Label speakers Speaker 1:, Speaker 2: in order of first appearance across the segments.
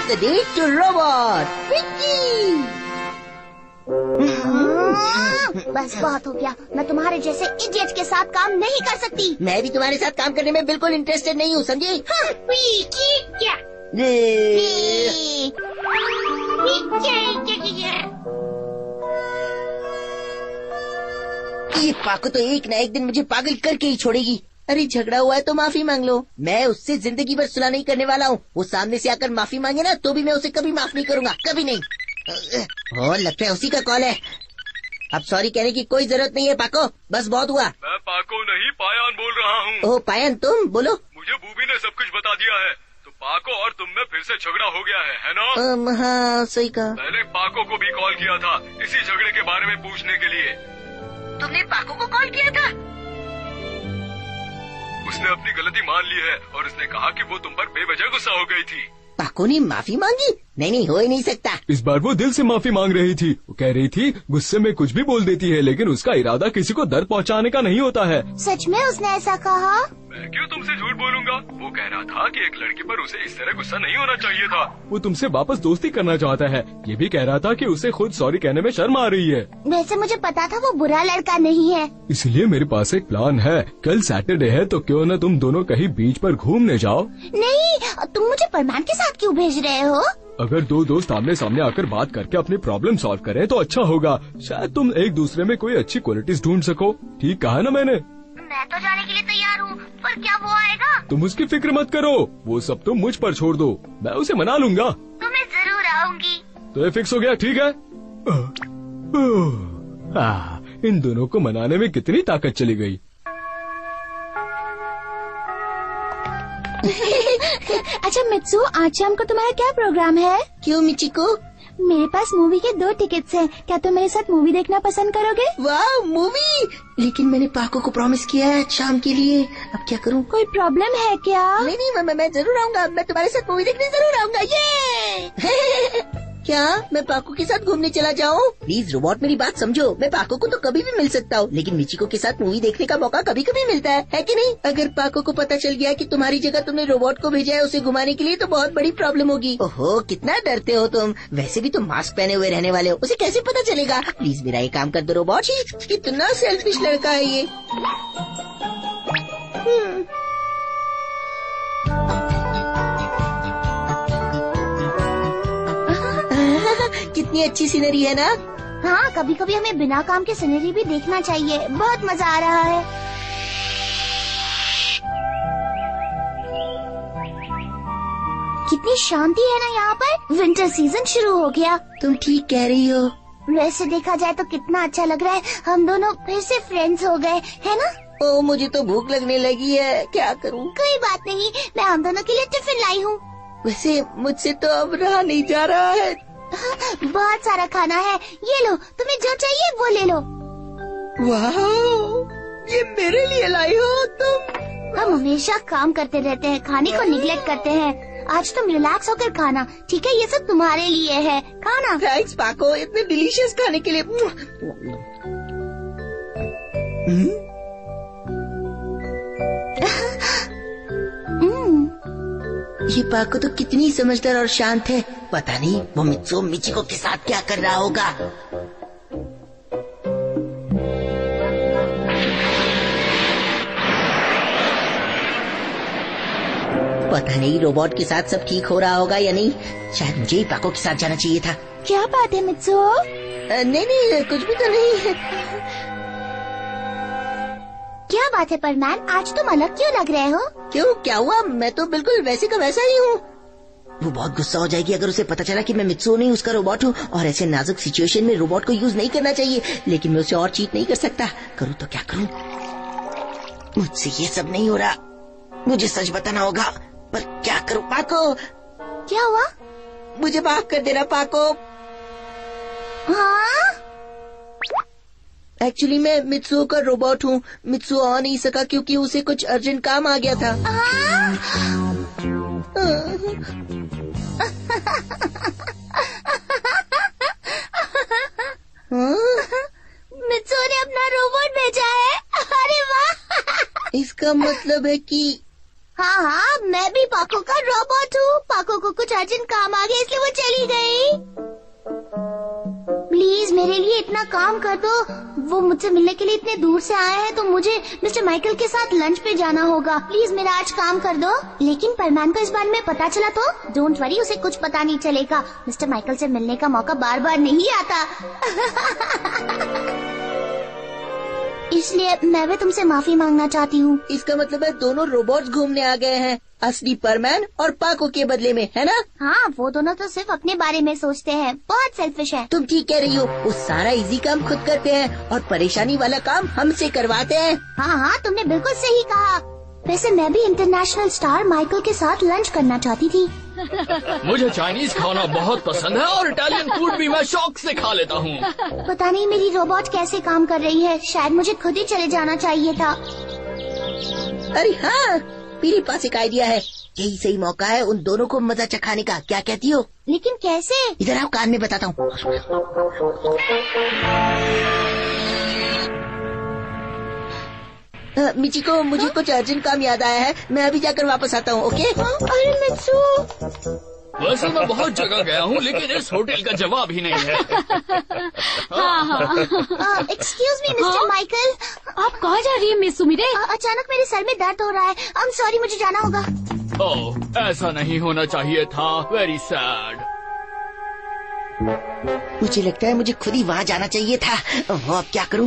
Speaker 1: Gives the date to robot Vicky.
Speaker 2: बस बहुत हो गया, मैं तुम्हारे जैसे इडियट के साथ काम नहीं कर सकती।
Speaker 1: मैं भी तुम्हारे साथ काम करने में बिल्कुल इंटरेस्टेड नहीं हूँ, समझी?
Speaker 2: क्या?
Speaker 1: ये पाको तो एक ना एक दिन मुझे पागल करके ही छोड़ेगी। अरे झगड़ा हुआ है तो माफी मांग लो, मैं उससे जिंदगी भर सुलह नहीं करने वाला हूँ। वो सामने से आकर माफी मांगे ना तो भी मैं उसे कभी माफ नहीं करूँगा, कभी नहीं। और लगता है उसी का कॉल है। अब सॉरी कहने की कोई जरूरत नहीं है पाको, बस बहुत हुआ।
Speaker 3: मैं पाको नहीं पायान बोल रहा हूँ।
Speaker 1: ओह पायन, तुम बोलो।
Speaker 3: मुझे बूबी ने सब कुछ बता दिया है, तो पाको और तुम में फिर से झगड़ा हो गया है ना?
Speaker 1: हाँ सही कहा।
Speaker 3: मैंने पाको को भी कॉल किया था इसी झगड़े के बारे में पूछने के लिए।
Speaker 1: तुमने पाको को कॉल किया था?
Speaker 3: उसने अपनी गलती मान ली है और उसने कहा कि वो तुम पर बेवजह गुस्सा हो गई थी।
Speaker 1: पाको ने माफी मांगी? नहीं, हो ही नहीं सकता।
Speaker 4: इस बार वो दिल से माफी मांग रही थी। वो कह रही थी गुस्से में कुछ भी बोल देती है, लेकिन उसका इरादा किसी को दर्द पहुंचाने का नहीं होता है।
Speaker 2: सच में उसने ऐसा कहा?
Speaker 3: मैं क्यों तुमसे झूठ बोलूंगा? वो कह रहा था कि एक लड़की पर उसे इस तरह गुस्सा नहीं होना चाहिए था।
Speaker 4: वो तुमसे वापस दोस्ती करना चाहता है। ये भी कह रहा था कि उसे खुद सॉरी कहने में शर्म आ रही है।
Speaker 2: वैसे मुझे पता था वो बुरा लड़का नहीं है।
Speaker 4: इसलिए मेरे पास एक प्लान है। कल सैटरडे है तो क्यों न तुम दोनों कहीं बीच पर घूमने जाओ।
Speaker 2: नहीं, तुम मुझे परमान के साथ क्यों भेज रहे हो?
Speaker 4: अगर दो दोस्त आमने सामने आकर बात करके अपनी प्रॉब्लम सॉल्व करें तो अच्छा होगा। शायद तुम एक दूसरे में कोई अच्छी क्वालिटीज ढूंढ सको। ठीक कहा ना मैंने?
Speaker 2: मैं तो जाने के लिए तैयार हूँ, पर क्या वो आएगा?
Speaker 4: तुम उसकी फिक्र मत करो, वो सब तुम मुझ पर छोड़ दो, मैं उसे मना लूंगा।
Speaker 2: तो मैं जरूर आऊंगी।
Speaker 4: तो ये फिक्स हो गया, ठीक है? इन दोनों को मनाने में कितनी ताकत चली गई।
Speaker 2: अच्छा मित्सु, आज शाम को तुम्हारा क्या प्रोग्राम है?
Speaker 1: क्यों मिचिको?
Speaker 2: मेरे पास मूवी के 2 टिकट्स हैं। क्या तुम मेरे साथ मूवी देखना पसंद करोगे?
Speaker 1: वाह मूवी! लेकिन मैंने पाको को प्रॉमिस किया है शाम के लिए, अब क्या करूं?
Speaker 2: कोई प्रॉब्लम है क्या?
Speaker 1: नहीं, मैं जरूर आऊंगा। मैं तुम्हारे साथ मूवी देखने जरूर आऊंगा। ये क्या मैं पाको के साथ घूमने चला जाऊं? प्लीज रोबोट मेरी बात समझो। मैं पाको को तो कभी भी मिल सकता हूँ, लेकिन मिचिको के साथ मूवी देखने का मौका कभी कभी मिलता है कि नहीं? अगर पाको को पता चल गया कि तुम्हारी जगह तुमने रोबोट को भेजा है उसे घुमाने के लिए, तो बहुत बड़ी प्रॉब्लम होगी। ओहो, कितना डरते हो तुम। वैसे भी तुम मास्क पहने हुए रहने वाले हो, उसे कैसे पता चलेगा? प्लीज मेरा ये काम कर दो रोबोट। कितना सेल्फिश लड़का है ये। कितनी अच्छी सीनरी है ना?
Speaker 2: हाँ, कभी कभी हमें बिना काम के सीनरी भी देखना चाहिए। बहुत मजा आ रहा है। कितनी शांति है ना यहाँ पर। विंटर सीजन शुरू हो गया।
Speaker 1: तुम ठीक कह रही हो।
Speaker 2: वैसे देखा जाए तो कितना अच्छा लग रहा है, हम दोनों फिर से फ्रेंड्स हो गए, है ना?
Speaker 1: ओ, मुझे तो भूख लगने लगी है, क्या करूँ?
Speaker 2: कोई बात नहीं, मैं हम दोनों के लिए टिफिन लाई हूँ।
Speaker 1: वैसे मुझसे तो अब रहा नहीं जा रहा है।
Speaker 2: बहुत सारा खाना है, ये लो, तुम्हें जो चाहिए वो ले लो।
Speaker 1: वाह, ये मेरे लिए लाई हो तुम?
Speaker 2: हम हमेशा काम करते रहते हैं, खाने को निगलेक्ट करते हैं। आज तुम रिलैक्स होकर खाना, ठीक है? ये सब तुम्हारे लिए है, खाना।
Speaker 1: थैंक्स पाको, इतने डिलीशियस खाने के लिए। ये पाको तो कितनी समझदार और शांत है। पता नहीं वो मिचिको के साथ क्या कर रहा होगा। पता नहीं रोबोट के साथ सब ठीक हो रहा होगा या नहीं। शायद मुझे ही पाको के साथ जाना चाहिए था।
Speaker 2: क्या बात है मित्सु?
Speaker 1: नहीं, कुछ भी तो नहीं।
Speaker 2: क्या बात है परमान, आज तुम अलग क्यों लग रहे हो?
Speaker 1: क्यों, क्या हुआ? मैं तो बिल्कुल वैसे का वैसा ही हूँ। वो बहुत गुस्सा हो जाएगी अगर उसे पता चला कि मैं मित्सु नहीं उसका रोबोट हूँ, और ऐसे नाजुक सिचुएशन में रोबोट को यूज नहीं करना चाहिए। लेकिन मैं उसे और चीट नहीं कर सकता। करूँ तो क्या करूँ? मुझसे ये सब नहीं हो रहा, मुझे सच बताना होगा। पर क्या करूँ पाको?
Speaker 2: क्या हुआ?
Speaker 1: मुझे माफ कर देना पाको।
Speaker 2: हाँ?
Speaker 1: एक्चुअली मैं मित्सु का रोबोट हूँ। मित्सु आ नहीं सका क्योंकि उसे कुछ अर्जेंट काम आ गया था।
Speaker 2: मित्सु ने अपना रोबोट भेजा है। अरे वाह!
Speaker 1: इसका मतलब है कि
Speaker 2: हाँ, मैं भी पाको का रोबोट हूँ। पाको को कुछ अर्जेंट काम आ गया इसलिए वो चली गई। प्लीज मेरे लिए इतना काम कर दो। वो मुझसे मिलने के लिए इतने दूर से आए हैं तो मुझे मिस्टर माइकल के साथ लंच पे जाना होगा। प्लीज मेरा आज काम कर दो। लेकिन परमान को इस बारे में पता चला तो? डोंट वरी, उसे कुछ पता नहीं चलेगा। मिस्टर माइकल से मिलने का मौका बार बार नहीं आता। इसलिए मैं भी तुमसे माफी मांगना चाहती हूँ।
Speaker 1: इसका मतलब है दोनों रोबोट्स घूमने आ गए हैं, असली परमैन और पाको के बदले में, है ना?
Speaker 2: हाँ, वो दोनों तो सिर्फ अपने बारे में सोचते हैं, बहुत सेल्फिश है।
Speaker 1: तुम ठीक कह रही हो, वो सारा इजी काम खुद करते हैं और परेशानी वाला काम हमसे करवाते हैं।
Speaker 2: हाँ हाँ, तुमने बिल्कुल सही कहा। वैसे मैं भी इंटरनेशनल स्टार माइकल के साथ लंच करना चाहती थी।
Speaker 5: मुझे चाइनीज खाना बहुत पसंद है और इटालियन फूड भी मैं शौक से खा लेता हूँ।
Speaker 2: पता नहीं मेरी रोबोट कैसे काम कर रही है। शायद मुझे खुद ही चले जाना चाहिए था।
Speaker 1: अरे हाँ, मेरे पास एक आइडिया है। यही सही मौका है उन दोनों को मजा चखाने का। क्या कहती हो?
Speaker 2: लेकिन कैसे?
Speaker 1: इधर आओ, कान में बताता हूँ। मिचिको, मुझे कुछ अर्जेंट काम याद आया है। मैं अभी जाकर वापस आता हूँ, ओके?
Speaker 2: अरे मित्सू,
Speaker 5: वैसे मैं बहुत जगह गया हूँ लेकिन इस होटल का जवाब ही नहीं है।
Speaker 2: एक्सक्यूज मी मिस्टर माइकल,
Speaker 6: आप कहाँ जा रही है मिस सुमिरे?
Speaker 2: अचानक मेरे सर में दर्द हो रहा है। आई एम सॉरी, मुझे जाना होगा।
Speaker 5: ओह, ऐसा नहीं होना चाहिए था। Very sad.
Speaker 1: मुझे लगता है मुझे खुद ही वहाँ जाना चाहिए था। अब क्या करूँ?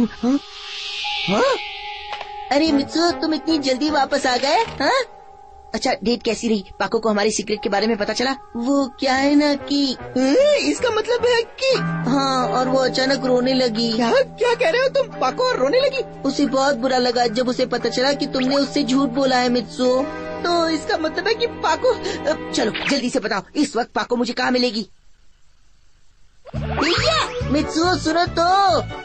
Speaker 1: अरे मित्सु, तुम इतनी जल्दी वापस आ गए? हाँ? अच्छा, डेट कैसी रही? पाको को हमारे सीक्रेट के बारे में पता चला? वो क्या है ना कि इसका मतलब है कि हाँ, और वो अचानक रोने लगी। क्या कह रहे हो तुम? पाको रोने लगी? उसे बहुत बुरा लगा जब उसे पता चला कि तुमने उससे झूठ बोला है मित्सु। तो इसका मतलब है कि पाको, चलो जल्दी से बताओ, इस वक्त पाको मुझे कहाँ मिलेगी? मित्सु सुनो तो।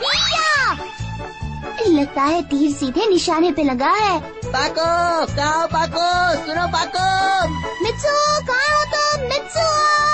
Speaker 2: लगता है तीर सीधे निशाने पे लगा है।
Speaker 1: पाको, कहाँ पाको? सुनो पाको।
Speaker 2: मित्सु, कहाँ हो तुम? मित्सु!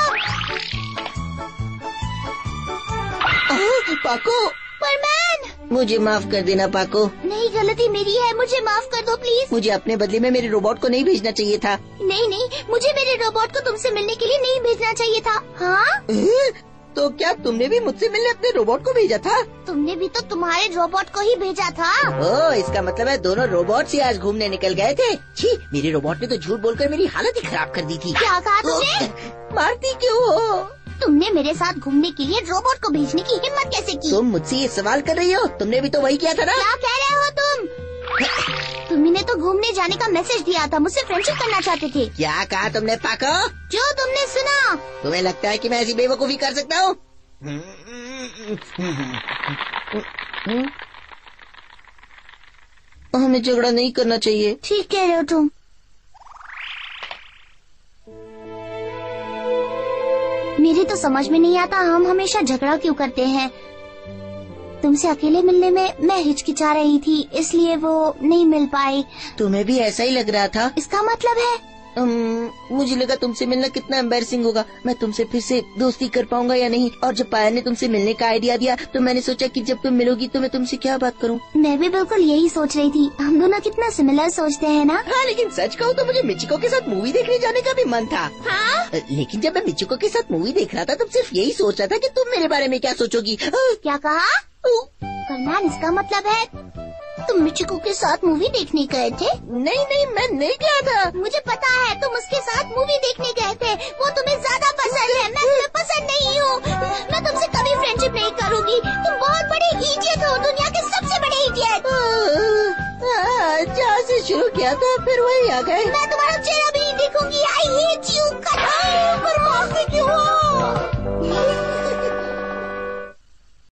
Speaker 1: पाको।
Speaker 2: परमैन!
Speaker 1: मुझे माफ कर देना पाको।
Speaker 2: नहीं, गलती मेरी है, मुझे माफ कर दो प्लीज।
Speaker 1: मुझे अपने बदले में मेरे रोबोट को नहीं भेजना चाहिए था।
Speaker 2: नहीं, मुझे मेरे रोबोट को तुमसे मिलने के लिए नहीं भेजना चाहिए था। हाँ?
Speaker 1: तो क्या तुमने भी मुझसे मिलने अपने रोबोट को भेजा था?
Speaker 2: तुमने भी तो तुम्हारे रोबोट को ही भेजा था।
Speaker 1: ओह, इसका मतलब है दोनों रोबोट से आज घूमने निकल गए थे। छी, मेरे रोबोट ने तो झूठ बोलकर मेरी हालत ही खराब कर दी थी।
Speaker 2: क्या कहा तुमने?
Speaker 1: मारती क्यों हो?
Speaker 2: तुमने मेरे साथ घूमने के लिए रोबोट को भेजने की हिम्मत कैसे की?
Speaker 1: तुम मुझसे ये सवाल कर रही हो? तुमने भी तो वही किया था ना?
Speaker 2: क्या कह रहे हो तुम? तुमने तो घूमने जाने का मैसेज दिया था, मुझसे फ्रेंडशिप करना चाहते थे।
Speaker 1: क्या कहा तुमने पाको?
Speaker 2: जो तुमने सुना।
Speaker 1: तुम्हें लगता है कि मैं ऐसी बेवकूफी कर सकता हूँ? हमें झगड़ा नहीं करना चाहिए।
Speaker 2: ठीक कह रहे हो तुम। मेरे तो समझ में नहीं आता हम हमेशा झगड़ा क्यों करते हैं। तुमसे अकेले मिलने में मैं हिचकिचा रही थी, इसलिए वो नहीं मिल पाई।
Speaker 1: तुम्हें भी ऐसा ही लग रहा था?
Speaker 2: इसका मतलब है
Speaker 1: मुझे लगा तुमसे मिलना कितना एम्बैरसिंग होगा। मैं तुमसे फिर से दोस्ती कर पाऊंगा या नहीं। और जब पायल ने तुमसे मिलने का आइडिया दिया तो मैंने सोचा कि जब तुम मिलोगी तो मैं तुमसे क्या बात करूं।
Speaker 2: मैं भी बिल्कुल यही सोच रही थी। हम दोनों कितना सिमिलर सोचते हैं ना?
Speaker 1: हाँ, लेकिन सच कहूँ तो मुझे मिचिको के साथ मूवी देखने जाने का भी मन था।
Speaker 2: हाँ?
Speaker 1: लेकिन जब मैं मिचिको के साथ मूवी देख रहा था तब सिर्फ यही सोच रहा था कि तुम मेरे बारे में क्या सोचोगी।
Speaker 2: क्या कहा? फरमान, इसका मतलब है तुम मिचिको के साथ मूवी देखने गए थे?
Speaker 1: नहीं, मैं नहीं गया था।
Speaker 2: मुझे पता है तुम उसके साथ मूवी देखने गए थे। वो तुम्हें ज्यादा पसंद है, मैं तुम्हें पसंद नहीं हूँ। मैं तुमसे कभी फ्रेंडशिप नहीं करूँगी। तुम बहुत बड़े इडियट हो, दुनिया के सबसे बड़े इडियट।
Speaker 1: जहाँ से शुरू किया था फिर वही आ गए।
Speaker 2: मैं तुम्हारा चेहरा भी नहीं देखूंगी। I hate you.